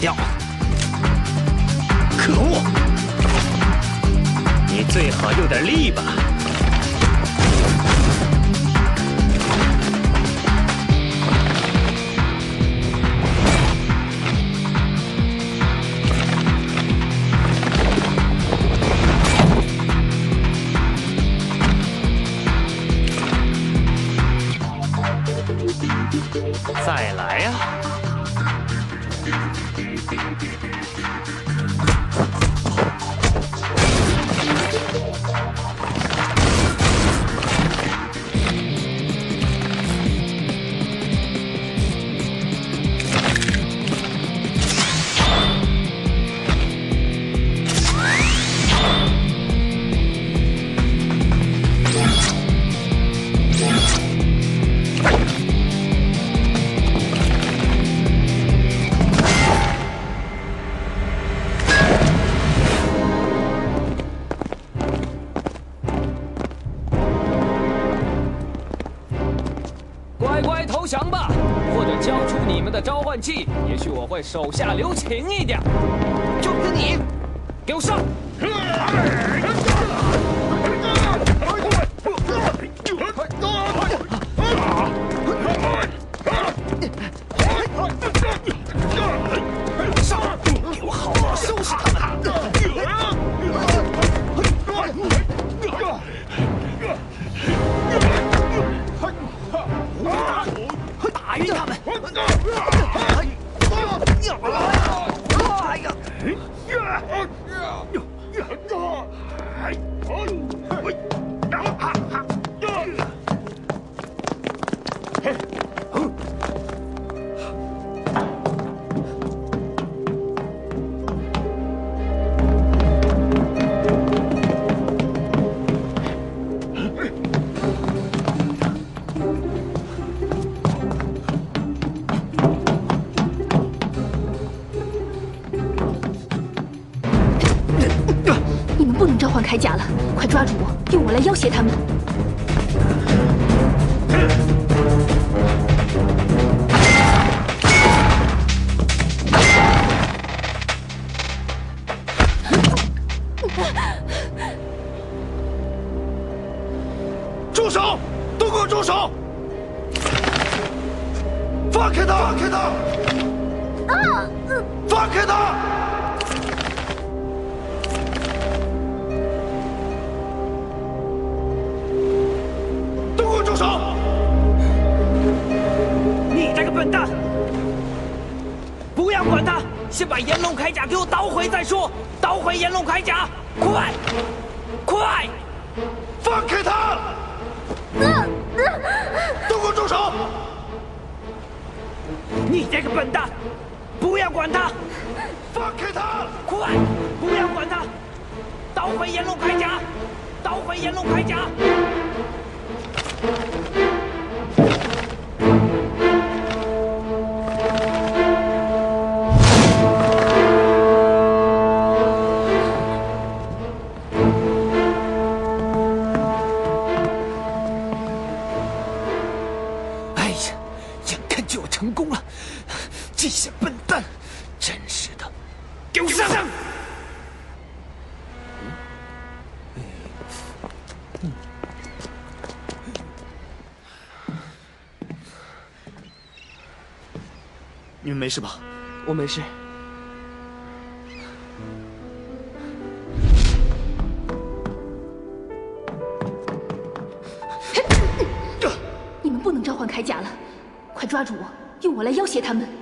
掉。可恶！你最好用点力吧。 再来呀！ 投降吧，或者交出你们的召唤器，也许我会手下留情一点。就凭你，给我上！上！给我好好收拾他们！ 打晕他们！ 你们不能召唤铠甲了，快抓住我，用我来要挟他们！ 住手！都给我住手！放开他！放开他！放开他！ 住手！ 你这个笨蛋！不要管他，先把炎龙铠甲给我捣毁再说。捣毁炎龙铠甲，快！快！ 放开他！都给我住手！ 你这个笨蛋！不要管他！ 放开他！ 快！不要管他！捣毁炎龙铠甲！捣毁炎龙铠甲！ 哎呀，眼看就要成功了，这些笨蛋，真是的！给我上！ 你们没事吧？ 我没事。 你们不能召唤铠甲了，快抓住我，用我来要挟他们！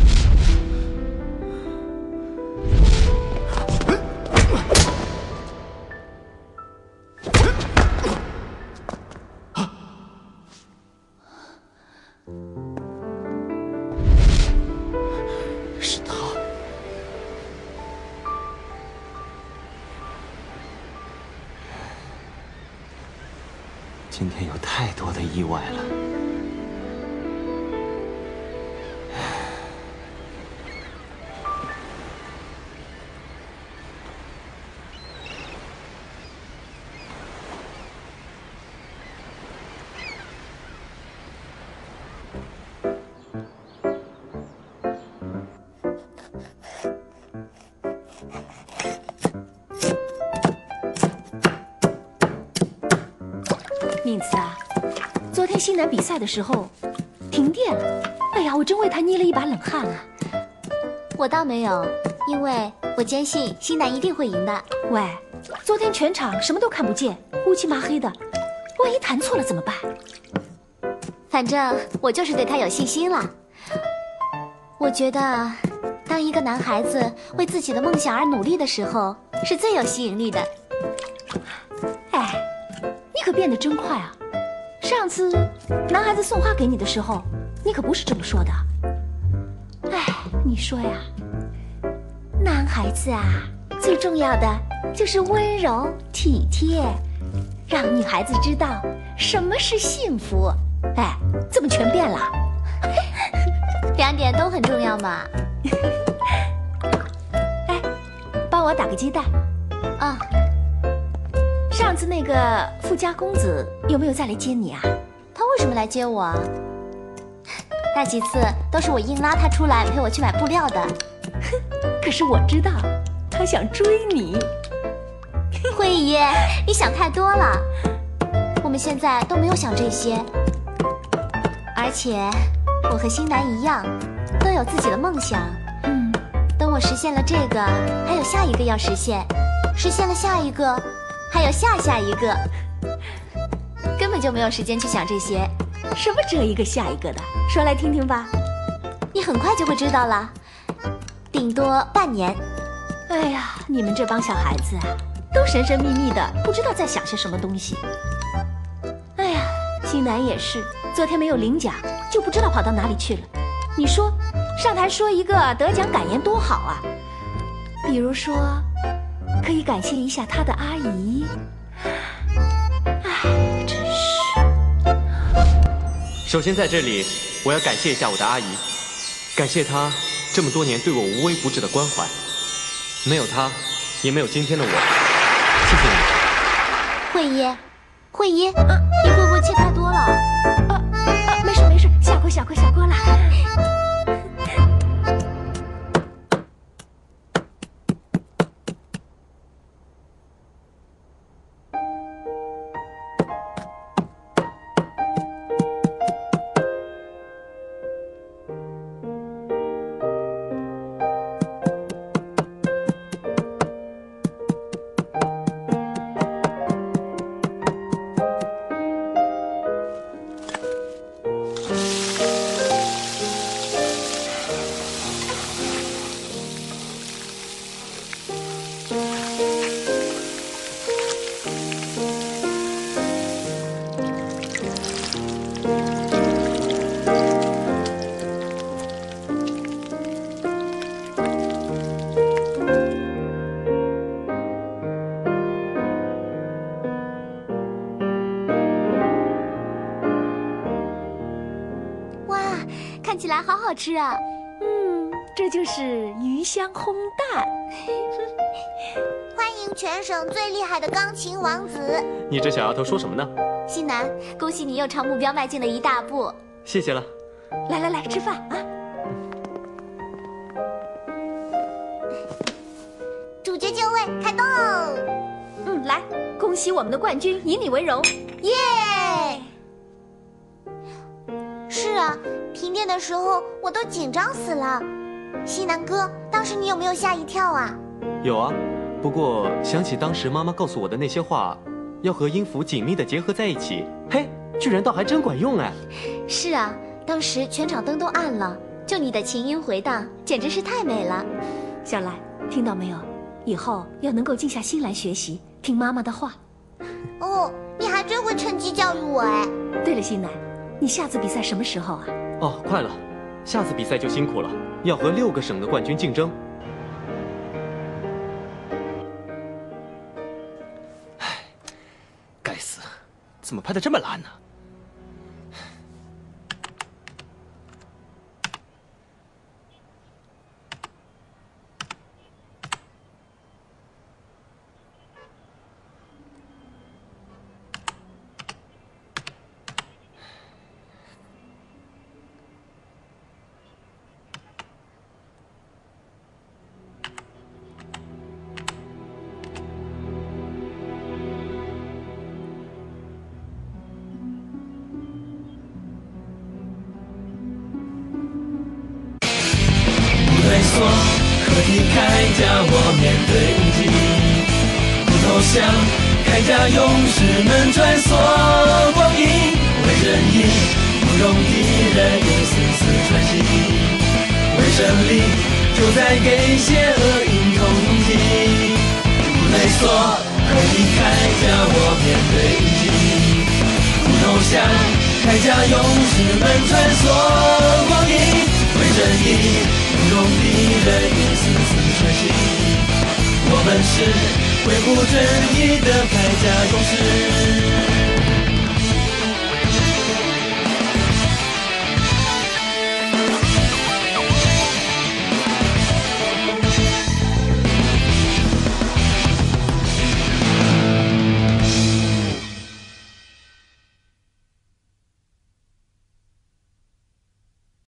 今天有太多的意外了。 敏慈啊，昨天西南比赛的时候停电了，哎呀，我真为他捏了一把冷汗啊。 我倒没有，因为我坚信西南一定会赢的。 喂，昨天全场什么都看不见，乌漆麻黑的，万一弹错了怎么办？ 反正我就是对他有信心了。我觉得，当一个男孩子为自己的梦想而努力的时候，是最有吸引力的。 哎，你可变得真快啊！上次男孩子送花给你的时候，你可不是这么说的。哎，你说呀，男孩子啊，最重要的就是温柔体贴，让女孩子知道什么是幸福。哎，怎么全变了？ 两点都很重要嘛。 哎，帮我打个鸡蛋。 啊， 上次那个富家公子有没有再来接你啊？ 他为什么来接我啊？那几次都是我硬拉他出来陪我去买布料的。 可是我知道，他想追你。 慧姨，你想太多了。我们现在都没有想这些，而且我和新南一样，都有自己的梦想。等我实现了这个，还有下一个要实现，实现了下一个，还有下下一个，根本就没有时间去想这些。 什么这一个下一个的？说来听听吧。 你很快就会知道了，顶多半年。 哎呀，你们这帮小孩子啊，都神神秘秘的，不知道在想些什么东西。哎呀，新南也是，昨天没有领奖，就不知道跑到哪里去了。你说，上台说一个得奖感言多好啊！比如说，可以感谢一下他的阿姨。哎，真是。 首先在这里，我要感谢一下我的阿姨，感谢她这么多年对我无微不至的关怀，没有她，也没有今天的我。谢谢你。 慧姨，慧姨，你会不会切太多了？ 没事没事，小锅小锅小锅了。 看起来好好吃啊！ 这就是鱼香烘蛋。 欢迎全省最厉害的钢琴王子。 你这小丫头说什么呢？ 西南，恭喜你又朝目标迈进了一大步。 谢谢了。 来来来，吃饭啊！ 主角就位，开动！ 来，恭喜我们的冠军，以你为荣！ 耶！是啊，停电的时候我都紧张死了。西南哥，当时你有没有吓一跳啊？ 有啊，不过想起当时妈妈告诉我的那些话，要和音符紧密地结合在一起，嘿，居然倒还真管用哎！ 是啊，当时全场灯都暗了，就你的琴音回荡，简直是太美了。 小兰，听到没有？以后要能够静下心来学习，听妈妈的话。 哦，你还真会趁机教育我哎。 对了，新南，你下次比赛什么时候啊？ 哦，快了，下次比赛就辛苦了，要和6个省的冠军竞争。唉，该死，怎么拍的这么烂呢？ 甲，我面对无敌，不投降。铠甲勇士们穿梭光阴，为正义，不容敌人一丝丝喘息。为胜利，就在给邪恶硬痛击。不退缩，合一铠甲，我面对无敌，不投降。铠甲勇士们穿梭光阴，为正义，不容敌人一丝丝喘息。我们是维护正义的铠甲勇士。